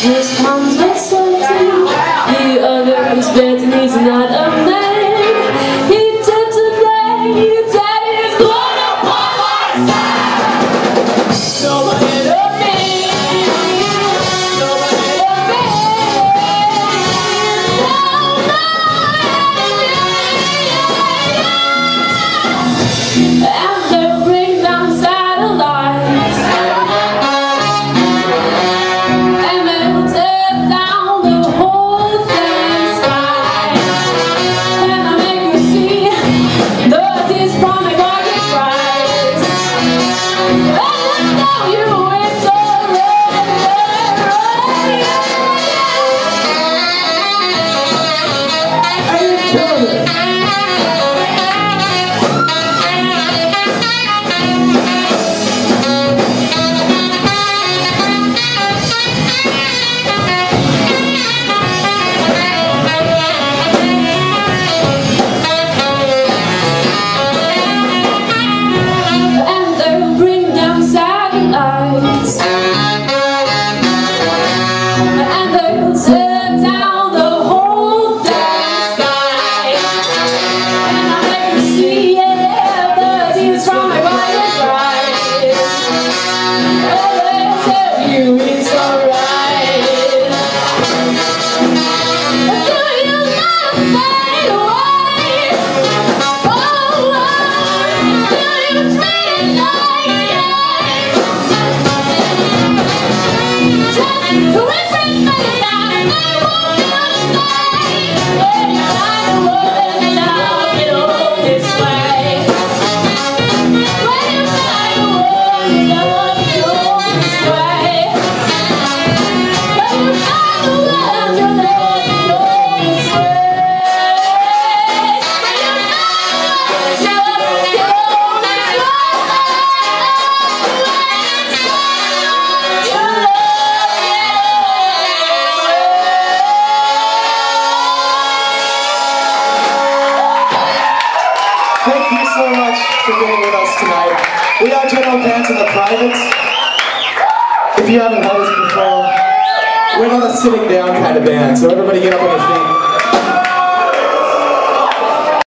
This comes with something. The other is better, he's not a man. He tends to play that is gonna fall on time. Nobody love me. Nobody love me. And they'll bring down satellites. And they'll tear down the whole damn sky. And I'll make you see the dysphonic archetypes. And I'll tell you it's Thank you so much for being with us tonight. We are General Pants in the Privates. If you haven't heard us before, we're not a sitting down kind of band, so everybody get up on your feet.